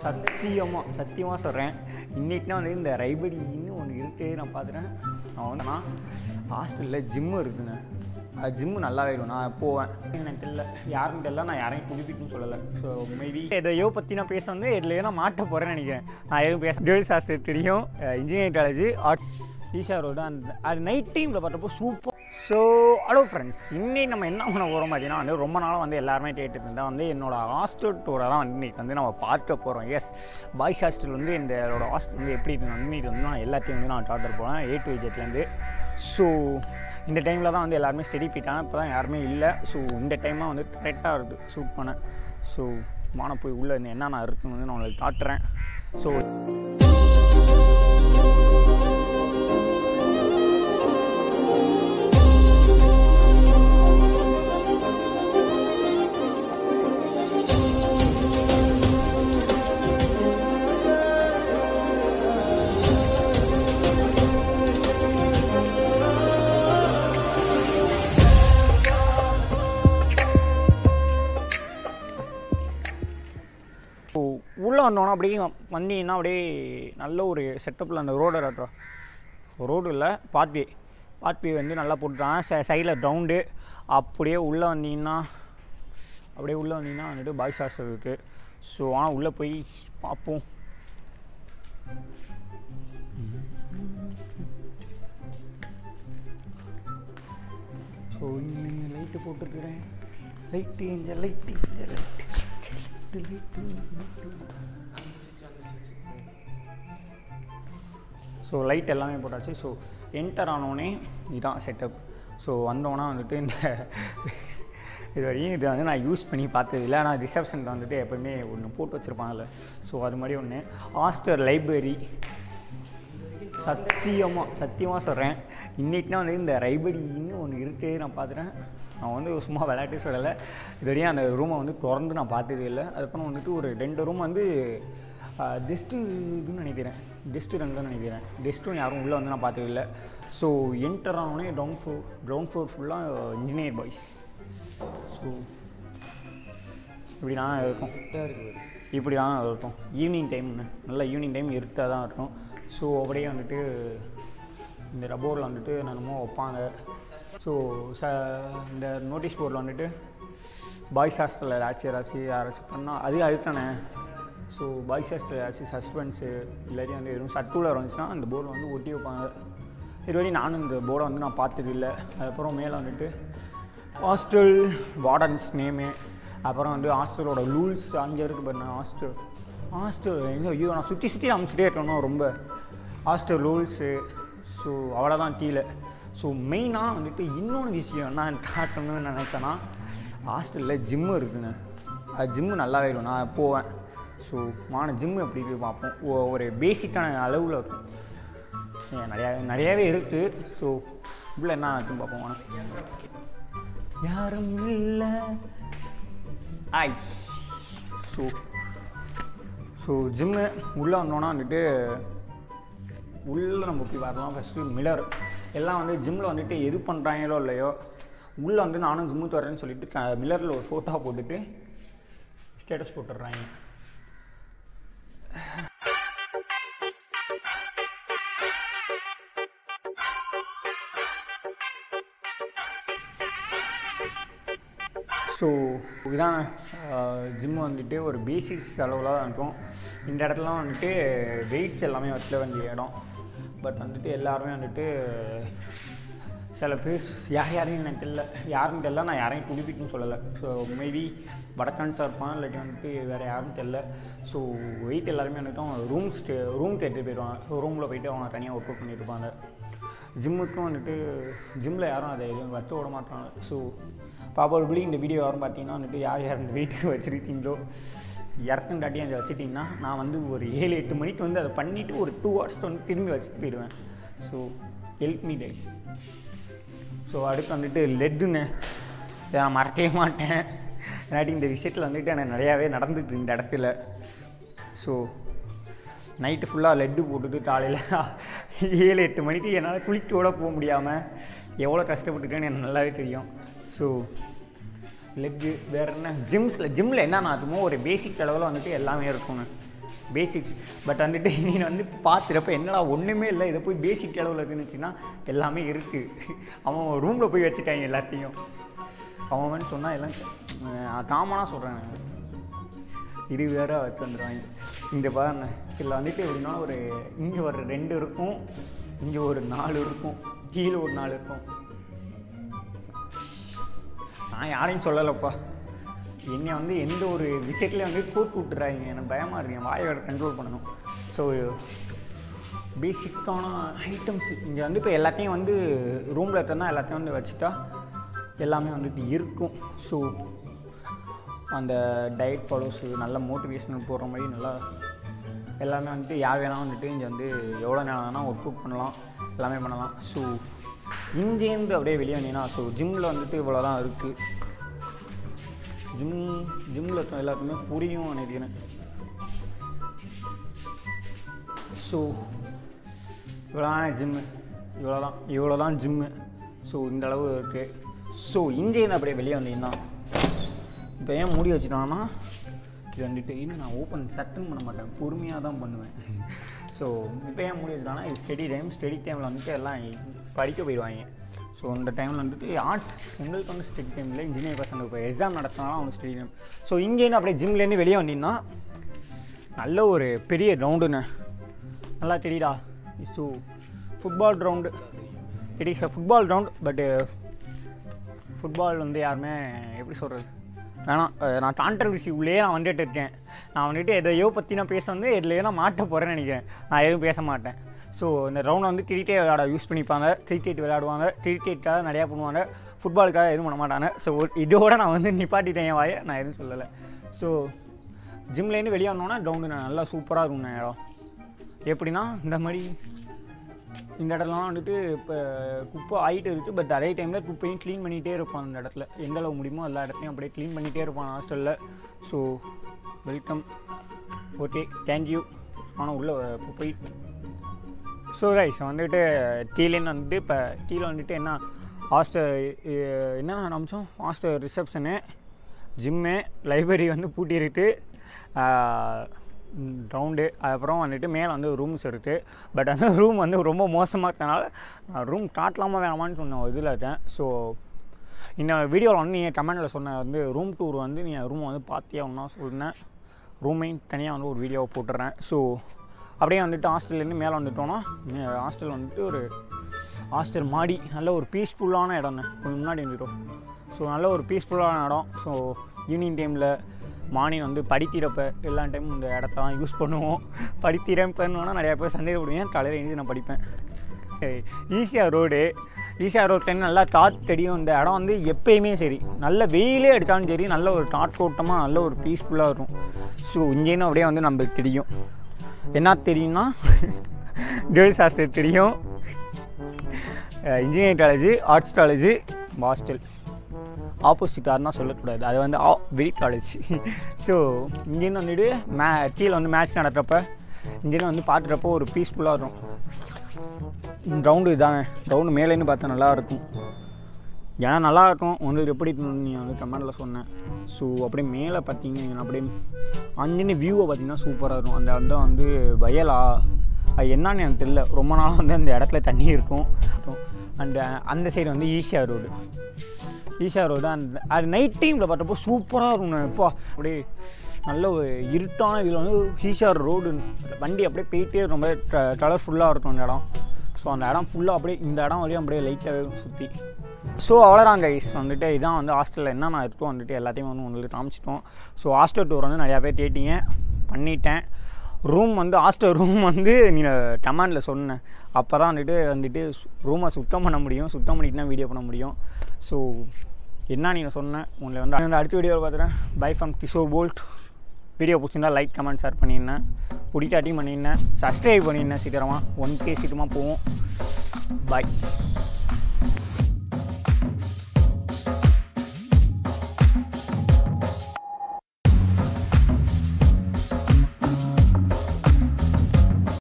சத்தியமாக சொல்கிறேன். இன்றைக்கினா வந்து இந்த ரைபரின்னு ஒன்று இருக்குது. நான் பார்த்துட்டேன். நான் வந்து ஹாஸ்டலில் ஜிம்மு இருக்குதுங்க. அது ஜிம்மு நல்லாவே இருக்கும். நான் போவேன். எனக்கு தெரியல, யாருன்னு தெரியல. நான் யாரையும் புதுப்பிக்கணும்னு சொல்லலை. ஸோ மேபி எதையோ பற்றி நான் பேச வந்து இதில் நான் மாட்ட போகிறேன்னு நினைக்கிறேன். நான் எதுவும் பேச கேர்ள்ஸ் ஹாஸ்டல் தெரியும், engineering college, arts, Isha road. அது நைட் டைமில் பார்த்தப்போ சூப்பர். ஸோ ஹலோ ஃப்ரெண்ட்ஸ், இன்னைக்கு நம்ம என்ன பண்ண போகிறோம் பார்த்தீங்கன்னா வந்து ரொம்ப நாளாக வந்து எல்லாருமே கேட்டுட்டு இருந்தால் வந்து என்னோடய ஹாஸ்டல் டூரை தான் வந்து இன்றைக்கி வந்து நம்ம பார்க்க போகிறோம். எஸ், பாய்ஸ் ஹாஸ்டல் வந்து என்னோடய ஹாஸ்டல் வந்து எப்படி இருக்குன்னு வந்து இன்றைக்கி வந்து நான் எல்லாத்தையும் வந்து நான் டாக்டர் போகிறேன் A to Z. ஸோ இந்த டைமில் தான் வந்து எல்லாருமே ஸ்டடி போயிட்டாங்க. இப்போ தான் யாருமே இல்லை. ஸோ இந்த டைமாக வந்து கரெக்டாக இருக்குது ஷூட் பண்ணேன். ஸோ வான போய் உள்ளே என்னென்ன இருக்குன்னு வந்து நான் உங்களுக்கு காட்டுறேன். ஸோ உள்ளே வந்தோன்னா அப்படியே வந்தீங்கன்னா அப்படியே நல்ல ஒரு செட்டப்பில் அந்த ரோடு இல்லை பாத்வே வந்து நல்லா போட்டுட்டாங்க. சைடில் கிரவுண்டு. அப்படியே உள்ளே வந்தீங்கன்னா வந்துட்டு பாய்ஸ் ஹாஸ்டல் இருக்குது. ஸோ ஆனால் உள்ளே போய் பார்ப்போம். ஸோ இங்கே லைட்டு போட்டுருக்குறேன். லைட்டு ஸோ லைட் எல்லாமே போட்டாச்சு. ஸோ என்டர் ஆனோடனே இதுதான் செட்டப். ஸோ வந்தோன்னா வந்துட்டு இந்த இது வரையும் இதை வந்து நான் யூஸ் பண்ணி பார்த்தது இல்லை. ஆனால் ரிசப்ஷனில் வந்துட்டு எப்போவுமே ஒன்று போட்டு வச்சுருப்பாங்கல்ல. ஸோ அது மாதிரி ஒன்று ஹாஸ்டல் லைப்ரரி. சத்தியமாக சொல்கிறேன். இன்றைக்கினா வந்து இந்த ரைபரின்னு ஒன்று இருக்குது. நான் பார்த்துட்டேன். நான் வந்து சும்மா விளையாட்டு சொல்லலை. இது வரையும் அந்த ரூமை வந்து திறந்து நான் பார்த்ததே இல்லை. அதுக்கப்புறம் வந்துட்டு ஒரு 2 ரூம் வந்து டெஸ்ட்டுன்னு நினைக்கிறேன். டெஸ்ட்டு 2 நினைக்கிறேன். டெஸ்ட்டும் யாரும் உள்ளே வந்து நான் பார்த்தது இல்லை. ஸோ என்டர் ஆனோடனே கிரவுண்ட் ஃப்ளோர் ஃபுல்லாக இன்ஜினியர் பாய்ஸ். ஸோ இப்படி தான் இருக்கும். ஈவினிங் டைம்னு நல்லா ஈவினிங் டைம் இருட்டாக தான் இருக்கும். ஸோ அப்படியே வந்துட்டு இந்த ரப்போர்டில் வந்துட்டு என்னமோ வைப்பாங்க. ஸோ இந்த நோட்டீஸ் போர்டில் வந்துட்டு பாய்ஸ் ஹாஸ்டலில் யாராச்சும் பண்ணால் அதுதானே. ஸோ பாய்ஸ் ஹாஸ்டல் ஏதாச்சும் சஸ்பென்ஸு இல்லாட்டி வந்து எதுவும் சர்க்குலர் வந்துச்சுன்னா அந்த போர்டில் வந்து ஒட்டி வைப்பாங்க. இதுவரையும் நானும் இந்த போர்டை வந்து நான் பார்த்தது இல்லை. அதுக்கப்புறம் மேலே வந்துட்டு ஹாஸ்டல் வார்டன்ஸ் நேமு, அப்புறம் வந்து ஹாஸ்டலோட ரூல்ஸ் அங்கே இருக்குது பாருங்க. ஹாஸ்டல் ஐயோ நான் சுற்றி அமிச்சிட்டே இருக்கணும் ரொம்ப. Hostel rules. ஸோ அவ்வளோதான் கீழே. ஸோ மெயினாக வந்துட்டு இன்னொன்று விஷயம் நான் காட்டணும்னு நினைச்சேன்னா ஹாஸ்டலில் ஜிம்மு இருக்குதுங்க. அது ஜிம்மு நல்லாவே இருக்கும். நான் போவேன். ஸோ ஜிம்மு எப்படி போய் பார்ப்போம். ஒரு பேசிக்கான அளவில் இருக்கும். நிறையாவே இருக்குது. ஸோ உள்ளே என்ன இருக்குன்னு பார்ப்போம். யாரும் இல்லை. ஸோ ஜிம்மு உள்ளே வந்தோன்னா வந்துட்டு உள்ளே நம்ம போய் வரலாம். ஃபஸ்ட்டு மிரர் எல்லாம் வந்து ஜிம்மில் வந்துட்டு எது பண்ணுறாங்களோ இல்லையோ உள்ளே வந்து நானும் ஜிம்முக்கு வரேன்னு சொல்லிட்டு மிரரில் ஒரு ஃபோட்டோ போட்டுட்டு ஸ்டேட்டஸ் போட்டுடுறாங்க. ஸோ இதுதான் ஜிம்மு வந்துட்டு ஒரு பேசிக்ஸ் அளவில் தான் இருக்கும். இந்த இடத்துலாம் வந்துட்டு வெயிட்ஸ் எல்லாமே வச்சுல வேண்டிய இடம். பட் வந்துட்டு எல்லாருமே வந்துட்டு சில பேர் யாரையும் எனக்கு தெரியல, யாருன்னு தெரியல. நான் யாரையும் புதுப்பிக்கணும்னு சொல்லலை. ஸோ மேபி வடக்கான்ஸாக இருப்பான், இல்லாட்டி வந்துட்டு வேறு யாரும் தெரில. ஸோ வெயிட் எல்லாருமே வந்துட்டு அவங்க ரூம்க்கு எடுத்துகிட்டு போயிடுவாங்க. ஸோ ரூமில் போய்ட்டு அவங்க தனியாக ஒர்க் அவுட் பண்ணியிருப்பாங்க. ஜிம்முக்கும் வந்துட்டு ஜிம்மில் யாரும் அதை எதுவும் வச்சு விட மாட்டாங்க. ஸோ ப்ராபபிளி இந்த வீடியோ யாரும் பார்த்தீங்கன்னா வந்துட்டு யார் இந்த வெயிட்டு வச்சுருக்கீங்களோ இறக்கம் காட்டி அதை வச்சுட்டிங்கன்னா நான் வந்து ஒரு 7-8 மணிக்கு வந்து அதை பண்ணிவிட்டு ஒரு 2 hours வந்து திரும்பி வச்சுட்டு போயிடுவேன். So help me guys. So அடுத்து வந்துட்டு லெட்டுங்க, இதை நான் மறக்கவே மாட்டேன். இல்லாட்டி இந்த விஷயத்தில் வந்துட்டு எனக்கு நிறையாவே நடந்துட்டு இந்த இடத்துல. ஸோ நைட்டு ஃபுல்லாக லெட்டு போட்டுட்டு காலையில் 7-8 மணிக்கு என்னால் குளிக்கோட போக முடியாமல் எவ்வளோ கஷ்டப்பட்டுருக்கேன்னு எனக்கு நல்லாவே தெரியும். ஸோ லெக்கு வேறு என்ன ஜிம்மில் என்னென்ன இருக்குமோ ஒரு பேசிக் அளவில் வந்துட்டு எல்லாமே இருக்குங்க. பேசிக்ஸ். பட் வந்துட்டு நீ வந்து பார்த்துறப்ப என்னடா ஒன்றுமே இல்லை, இதை போய் பேசிக் அளவில் இருக்குன்னு எல்லாமே இருக்குது. அவன் ரூமில் போய் வச்சுட்டாங்க எல்லாத்தையும். அவன் சொன்னால் எல்லாம் காமனாக சொல்கிறேன், இது வேறு வச்சு வந்துடுவாங்க. இந்த பாருங்க, இதில் வந்துட்டு எப்படின்னா ஒரு இங்கே ஒரு 2 இருக்கும், இங்கே ஒரு 4 இருக்கும், கீழே ஒரு 4 இருக்கும். நான் யாரையும் சொல்லலைப்பா, என்னை வந்து எந்த ஒரு விஷயத்துலேயும் வந்து கூப்பிட்டு விட்டுறாங்க. எனக்கு பயமாக இருக்கு, வாயை கண்ட்ரோல் பண்ணணும். ஸோ பேசிக்கான ஐட்டம்ஸ் இங்கே வந்து இப்போ எல்லாத்தையும் வந்து ரூமில் இருக்கனா எல்லாத்தையும் வந்து வச்சுட்டா எல்லாமே வந்துட்டு இருக்கும். ஸோ அந்த டயட் ஃபாலோஸு நல்ல மோட்டிவேஷனல் போடுற மாதிரி நல்லா எல்லாமே வந்துட்டு யார் வேணால் வந்துட்டு இங்கே வந்து எவ்வளோ நேரம் வேணால் ஒர்க் அவுட் பண்ணலாம், எல்லாமே பண்ணலாம். ஸோ இங்கேருந்து அப்படியே வெளியே வந்தீங்கன்னா ஸோ ஜிம்மில் வந்துட்டு இவ்வளோ தான் இருக்குது. ஜிம்மில் இருக்க எல்லாருக்குமே புரியும் நினைக்கிறேன். ஸோ இவ்வளோதான் ஜிம்மு, இவ்வளோதான் ஜிம்மு. ஸோ இந்த அளவு இருக்குது. ஸோ இங்கேருந்து அப்படியே வெளியே வந்தீங்கன்னா இப்போ ஏன் மூடி வச்சுட்டோன்னா இது வந்துட்டு இன்னும் நான் ஓப்பன் சட்டுன்னு பண்ண மாட்டேன், பொறுமையாக தான் பண்ணுவேன். ஸோ இப்போ ஏன் மூடி வச்சுட்டோன்னா இது ஸ்டடி டைமில் வந்துட்டு எல்லாம் படிக்க போயிடுவாங்க. ஸோ அந்த டைமில் வந்துட்டு ஆர்ட்ஸ் உங்களுக்கு வந்து ஸ்டடி டைமில் இன்ஜினியரிங் பசங்க இப்போ எக்ஸாம் நடத்தினாலும் அவங்க ஸ்டடி டைம். ஸோ இங்கேருந்து அப்படியே ஜிம்லேருந்து வெளியே வந்தீங்கன்னா நல்ல ஒரு பெரிய கிரவுண்டுன்னு நல்லா தெரியுதா. So football ground, it is a football ground. But football வந்து யாருமே எப்படி சொல்கிறது வேணாம், நான் கான்ட்ரவர்சி உள்ளே நான் வந்துட்டு இருக்கேன். நான் வந்துட்டு எதையோ பற்றி நான் பேச வந்து எதுலையோ நான் மாட்ட போகிறேன்னு நினைக்கிறேன். நான் எதுவும் பேச மாட்டேன். ஸோ இந்த ரவுண்டை வந்து கிரிக்கெட் விளையாட யூஸ் பண்ணிப்பாங்க, கிரிக்கெட் விளையாடுவாங்க, கிரிக்கெட்டுக்காக நிறையா பண்ணுவாங்க, ஃபுட்பாலுக்காக எதுவும் பண்ண மாட்டாங்க. ஸோ இதோடு நான் வந்து நிப்பாட்டிட்டேன் என் வாயை, நான் எதுவும் சொல்லலை. ஸோ ஜிம்லேருந்து வெளியே வந்தோன்னா கிரவுண்டு நல்லா சூப்பராக இருக்கும் இடம். எப்படின்னா இந்த மாதிரி இந்த இடத்துலலாம் வந்துட்டு இப்போ குப்பை ஆகிட்டு இருக்குது. பட் அதே டைமில் குப்பையும் க்ளீன் பண்ணிகிட்டே இருப்பான் அந்த இடத்துல, எந்த அளவு முடியுமோ எல்லா இடத்தையும் அப்படியே க்ளீன் பண்ணிகிட்டே இருப்பான் ஹாஸ்டலில். So welcome, okay, thank you. ஆனால் உள்ளே போய் ஸோ ரைஸ் வந்துட்டு கீழேன்னு வந்துட்டு இப்போ கீழே வந்துட்டு என்ன ஹாஸ்டல் என்னென்ன நிமிஷம் ஹாஸ்டல் ரிசப்ஷனு, ஜிம்மு, லைப்ரரி வந்து பூட்டிருக்கு, ரவுண்டு, அதுக்கப்புறம் வந்துட்டு மேலே வந்து ரூம்ஸ் இருக்குது. பட் அந்த ரூம் வந்து ரொம்ப மோசமாக இருக்கனால நான் ரூம் காட்டலாமா வேணாமான்னு சொன்ன இதில் இருக்கேன். ஸோ இந்த வீடியோவில் வந்து நீங்கள் கமெண்டில் சொன்ன வந்து ரூம் டூர் வந்து நீங்கள் ரூமை வந்து பார்த்தே ஒன்றா சொன்னேன், ரூமையும் தனியாக வந்து ஒரு வீடியோவை போட்டுடுறேன். ஸோ அப்படியே வந்துட்டு ஹாஸ்டல்லேருந்து மேலே வந்துட்டோன்னா ஹாஸ்டல் வந்துட்டு ஒரு ஹாஸ்டல் மாடி, நல்ல ஒரு பீஸ்ஃபுல்லான இடம்னு கொஞ்சம் முன்னாடி வந்துட்டோம். ஸோ நல்ல ஒரு பீஸ்ஃபுல்லான இடம். ஸோ ஈவினிங் டைமில் மார்னிங் வந்து படிக்கிறப்ப எல்லா டைமும் இந்த இடத்தான் யூஸ் பண்ணுவோம். படிக்கிறப்பன்னா நிறையா பேர் சந்தேகப்படுவேன், காலையில் எழுந்து நான் படிப்பேன். ஈஸியாக ரோட்லேருந்து நல்லா காற்றடியும். இந்த இடம் வந்து எப்பயுமே சரி, நல்ல வெயிலே அடித்தாலும் சரி, நல்ல ஒரு காற்றோட்டமாக நல்ல ஒரு பீஸ்ஃபுல்லாக இருக்கும். ஸோ இங்கேன்னு அப்படியே வந்து நம்மளுக்கு தெரியும், என்ன தெரியும்னா கேர்ள்ஸ் ஹாஸ்டல் தெரியும், engineering college, arts college, hostel opposite யாருன்னா சொல்லக்கூடாது, அது வந்து வெரி காலேஜ். ஸோ இங்கேருந்து வந்துட்டு கீழே வந்து மேட்ச் நடக்கிறப்ப இங்கேருந்து வந்து பார்க்குறப்போ ஒரு பீஸ்ஃபுல்லாக இருக்கும். கிரவுண்டு இதாங்க, கிரவுண்டு மேலேன்னு பார்த்தா நல்லாயிருக்கும். ஏன்னா நல்லாயிருக்கும், உங்களுக்கு எப்படி நீங்கள் வந்து கமெண்டில் சொன்னேன். ஸோ அப்படியே மேலே பார்த்தீங்கன்னா அப்படியே அங்கேருந்து வியூவை பார்த்தீங்கன்னா சூப்பராக இருக்கும். அந்த இடம் வந்து வயலா அது என்னன்னு எனக்கு தெரியல, ரொம்ப நாளாக வந்து அந்த இடத்துல தண்ணி இருக்கும். அந்த சைடு வந்து ஈசிஆர் ரோடு அது நைட் டைமில் பார்த்தப்போ சூப்பராக இருக்கும். இப்போ அப்படியே நல்ல ஒரு இருட்டான இதில் வந்து ஈசிஆர் ரோடு வண்டி அப்படியே போயிட்டே ரொம்ப கலர்ஃபுல்லாக இருக்கும் அந்த இடம். ஸோ அந்த இடம் ஃபுல்லாக அப்படியே இந்த இடம் வரையும் அப்படியே லைட்டாக சுற்றி. ஸோ அவ்வளோதான் கைஸ், வந்துட்டு இதான் வந்து ஹாஸ்டலில் என்னென்ன இருக்கோ வந்துட்டு எல்லாத்தையும் வந்து உங்களுக்கு காமிச்சிட்டோம். ஸோ ஹாஸ்டல் டூர் வந்து நிறையா பேர் கேட்டீங்க, பண்ணிட்டேன். ரூம் வந்து ஹாஸ்டல் ரூம் வந்து நீங்கள் கமெண்டில் சொன்னேன், அப்போ தான் வந்துட்டு ரூமை சுத்தம் பண்ண முடியும், சுத்தம் பண்ணிட்டு தான் வீடியோ பண்ண முடியும். ஸோ என்ன நீங்கள் சொன்னேன் உங்களை வந்து அடுத்த வீடியோவில் பார்த்துறேன். Bye from Kishore bold. Video பிடிச்சிருந்தா லைக் கமெண்ட் ஷேர் பண்ணியிருந்தேன், பிடிக்காட்டியும் பண்ணியிருந்தேன், சப்ஸ்கிரைப் பண்ணியிருந்தேன். சீக்கிரமாக 1K சீக்கிரமாக போவோம். பாய்.